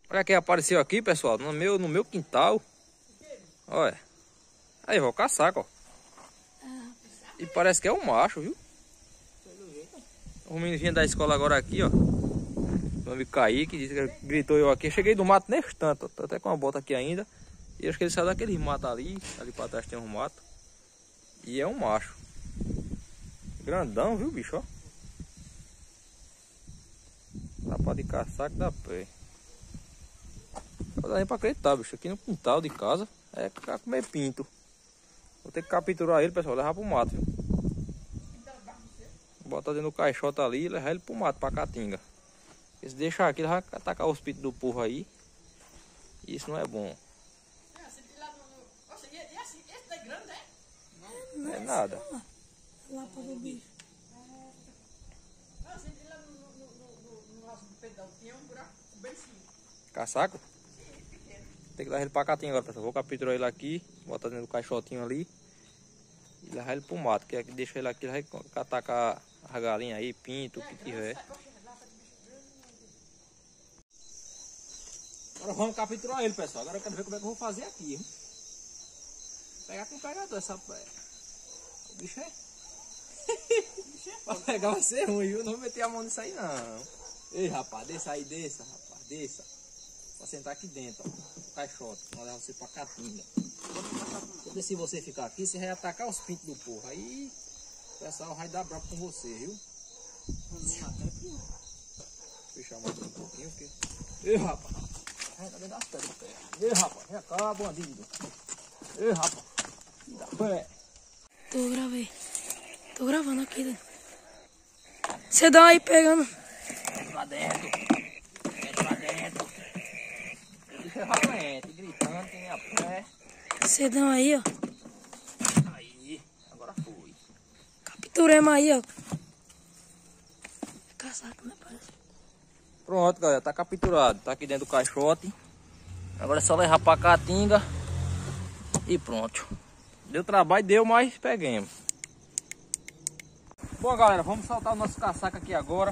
Olha quem apareceu aqui, pessoal, no meu quintal. Olha. Aí, vou caçar, ó. E parece que é um macho, viu? O menino vinha da escola agora aqui, ó. Meu amigo Kaique, disse que gritou eu aqui. Eu cheguei do mato neste tanto, ó. Tô até com a bota aqui ainda. E acho que ele saiu daqueles matos ali. Ali pra trás tem um mato. E é um macho. Grandão, viu, bicho, ó. Dá pra de caçar que dá pé. Não dá nem pra acreditar, bicho. Aqui no quintal de casa é pra comer pinto. Vou ter que capturar ele, pessoal, levar pro mato, viu? Botar dentro do caixote ali e levar ele pro mato, pra caatinga. Se deixar aqui, ele vai atacar os pintos do povo aí. E isso não é bom. Não é nada. Caçaco? Tem que levar ele pra caatinga agora, pessoal. Vou capturar ele aqui, botar dentro do caixotinho ali. E levar ele pro mato, que aqui deixa ele aqui, ele vai atacar a galinha aí, pinto, o que tiver. Agora vamos capturar ele, pessoal. Agora eu quero ver como é que eu vou fazer aqui, hein? Pegar com o pegador essa pé. O bicho é. Pra pegar vai ser ruim, viu? Não vou meter a mão nisso aí, não. Ei, rapaz, desça aí, desça, rapaz, desça. Pra sentar aqui dentro, ó. O caixote. Vamos levar você pra caatinga. Porque se você ficar aqui, você vai atacar os pintos do povo. Aí o pessoal vai dar bravo com você, viu? Fechar mais um pouquinho, porque. Ei, rapaz. Ai, tá dentro das pedras. Ei, rapaz, vem cá, bandido. Ei, rapaz. Dá pé. Tô gravando aqui, né? Você dá aí pegando. Entra pra dentro. Entra pra dentro. Deixa valente, gritando, tem a pé. Você dá aí, ó. Aí, agora foi. Capturemos aí, ó. Caçaco, né, parece? Pronto, galera, tá capturado. Tá aqui dentro do caixote. Agora é só levar pra caatinga. E pronto. Deu trabalho, deu, mas peguemos. Bom, galera, vamos soltar o nosso caçaco aqui agora.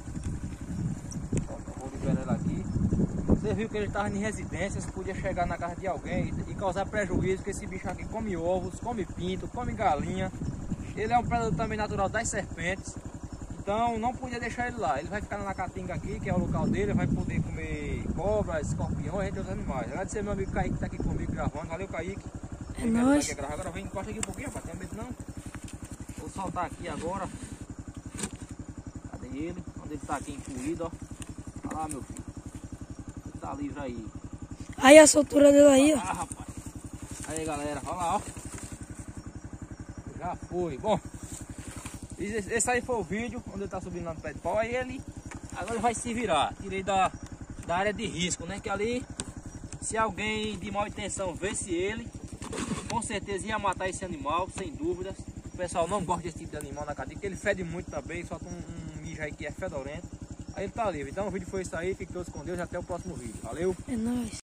Vou liberar ele aqui. Você viu que ele estava em residências, podia chegar na casa de alguém e causar prejuízo, porque esse bicho aqui come ovos, come pinto, come galinha. Ele é um predador também natural das serpentes. Então não podia deixar ele lá. Ele vai ficar na caatinga aqui, que é o local dele, vai poder comer cobras, escorpiões, entre outros animais. Agradecer meu amigo Kaique que está aqui comigo gravando. Valeu, Kaique. É nóis. Agora vem, encosta aqui um pouquinho, rapaz. Tem medo não? Vou soltar aqui agora. Cadê ele? Onde ele tá aqui incluído, ó. Olha lá, meu filho. Ele tá livre aí. Aí a soltura dele aí, ó. Ah, rapaz. Aí, galera. Olha lá, ó. Já foi. Bom, esse aí foi o vídeo onde ele tá subindo lá no pé de pau. Aí ele agora ele vai se virar. Tirei da área de risco, né? Que ali, se alguém de má intenção visse ele, com certeza ia matar esse animal, sem dúvidas. O pessoal não gosta desse tipo de animal na cadeia, porque ele fede muito também, solta um mijo aí que é fedorento. Aí ele tá livre. Então o vídeo foi isso aí, fique todos com Deus e até o próximo vídeo. Valeu! É nóis.